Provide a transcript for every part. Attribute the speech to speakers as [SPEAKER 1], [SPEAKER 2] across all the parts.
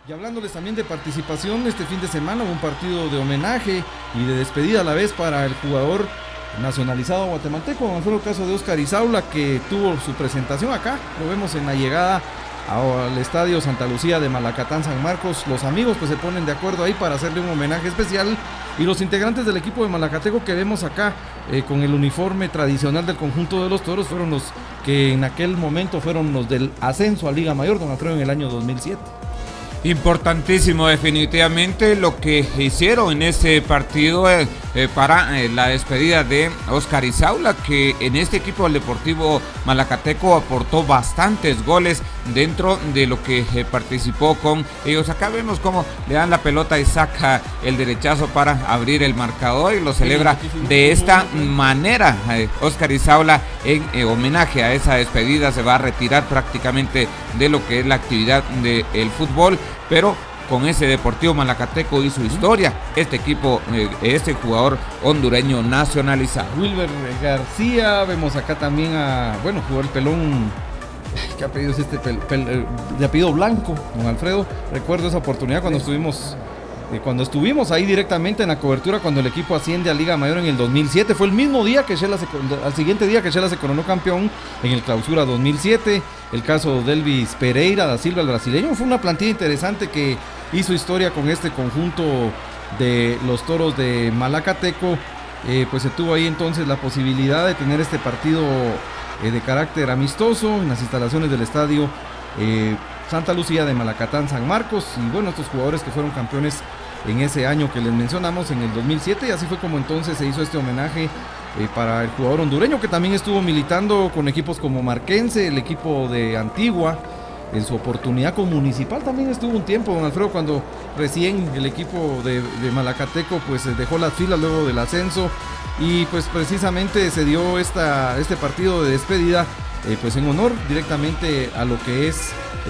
[SPEAKER 1] Y hablándoles también de participación, este fin de semana hubo un partido de homenaje y de despedida a la vez para el jugador nacionalizado guatemalteco, como fue el caso de Óscar Izaula, que tuvo su presentación acá. Lo vemos en la llegada al estadio Santa Lucía de Malacatán, San Marcos. Los amigos pues se ponen de acuerdo ahí para hacerle un homenaje especial, y los integrantes del equipo de Malacateco que vemos acá con el uniforme tradicional del conjunto de los Toros fueron los que en aquel momento fueron los del ascenso a Liga Mayor, don Alfredo, en el año 2007.
[SPEAKER 2] Importantísimo definitivamente lo que hicieron en ese partido para la despedida de Óscar Izaula, que en este equipo del Deportivo Malacateco aportó bastantes goles dentro de lo que participó con ellos. Acá vemos cómo le dan la pelota y saca el derechazo para abrir el marcador y lo celebra de esta manera. Óscar Izaula, en homenaje a esa despedida, se va a retirar prácticamente de lo que es la actividad del fútbol, pero con ese Deportivo Malacateco hizo historia este equipo, este jugador hondureño nacionalizado.
[SPEAKER 1] Wilber García, vemos acá también a, bueno, jugó el pelón, ¿qué apellido es este? De apellido Blanco, don Alfredo. Recuerdo esa oportunidad cuando estuvimos ahí directamente en la cobertura cuando el equipo asciende a Liga Mayor en el 2007. Fue el mismo día que Shela al siguiente día que Shela se coronó campeón en el Clausura 2007. El caso de Elvis Pereira da Silva, el brasileño. Fue una plantilla interesante que hizo historia con este conjunto de los Toros de Malacateco. Pues se tuvo ahí entonces la posibilidad de tener este partido de carácter amistoso en las instalaciones del estadio Santa Lucía de Malacatán, San Marcos. Y bueno, estos jugadores que fueron campeones en ese año que les mencionamos, en el 2007, y así fue como entonces se hizo este homenaje para el jugador hondureño, que también estuvo militando con equipos como Marquense, el equipo de Antigua. En su oportunidad con Municipal también estuvo un tiempo, don Alfredo, cuando recién el equipo de Malacateco pues dejó las filas luego del ascenso, y pues precisamente se dio este partido de despedida pues en honor directamente a lo que es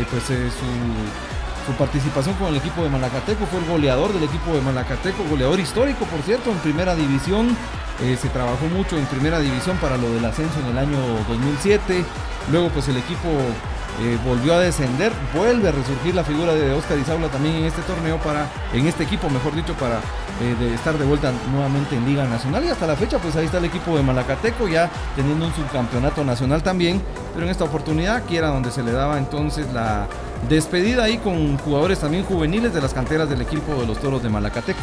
[SPEAKER 1] su participación con el equipo de Malacateco. Fue el goleador del equipo de Malacateco, goleador histórico por cierto en primera división. Se trabajó mucho en primera división para lo del ascenso en el año 2007. Luego pues el equipo volvió a descender, vuelve a resurgir la figura de Óscar Izaula también en este torneo, en este equipo mejor dicho, para de estar de vuelta nuevamente en Liga Nacional. Y hasta la fecha pues ahí está el equipo de Malacateco ya teniendo un subcampeonato nacional también, pero en esta oportunidad aquí era donde se le daba entonces la despedida ahí con jugadores también juveniles de las canteras del equipo de los Toros de Malacateco.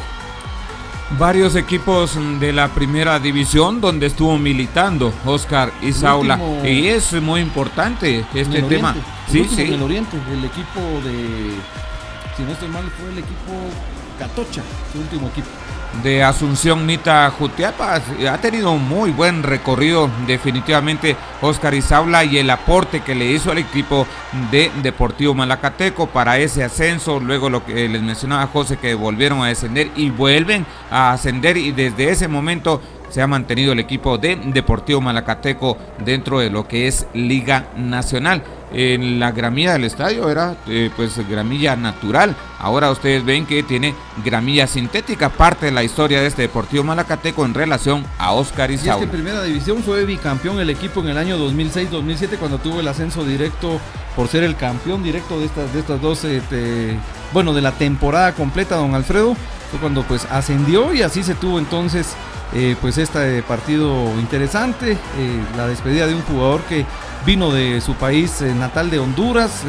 [SPEAKER 2] Varios equipos de la primera división donde estuvo militando Óscar Izaula, y es muy importante este tema.
[SPEAKER 1] Sí, sí. En el Oriente, el equipo de, si no estoy mal, fue el equipo Catocha, su último equipo.
[SPEAKER 2] De Asunción Nita Jutiapa. Ha tenido un muy buen recorrido definitivamente Óscar Izaula, y el aporte que le hizo al equipo de Deportivo Malacateco para ese ascenso. Luego lo que les mencionaba José, que volvieron a descender y vuelven a ascender, y desde ese momento se ha mantenido el equipo de Deportivo Malacateco dentro de lo que es Liga Nacional. En la gramilla del estadio era pues gramilla natural. Ahora ustedes ven que tiene gramilla sintética, parte de la historia de este Deportivo Malacateco en relación a Óscar Izaula.
[SPEAKER 1] Y es que en primera división fue bicampeón el equipo en el año 2006-2007 cuando tuvo el ascenso directo por ser el campeón directo de estas dos, bueno, de la temporada completa, don Alfredo. Fue cuando pues ascendió, y así se tuvo entonces pues este partido interesante, la despedida de un jugador que vino de su país natal de Honduras,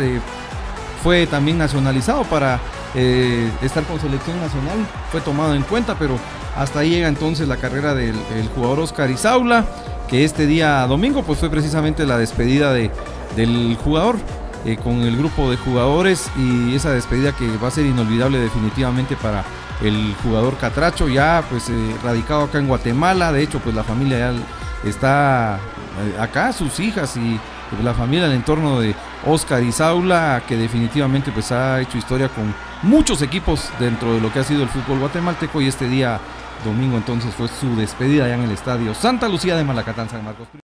[SPEAKER 1] fue también nacionalizado para estar con selección nacional, fue tomado en cuenta, pero hasta ahí llega entonces la carrera del jugador Óscar Izaula, que este día domingo pues fue precisamente la despedida del jugador con el grupo de jugadores, y esa despedida que va a ser inolvidable definitivamente para el jugador catracho, ya pues radicado acá en Guatemala. De hecho pues la familia ya está acá, sus hijas y la familia, el entorno de Óscar Izaula, que definitivamente pues ha hecho historia con muchos equipos dentro de lo que ha sido el fútbol guatemalteco, y este día domingo entonces fue su despedida ya en el estadio Santa Lucía de Malacatán, San Marcos.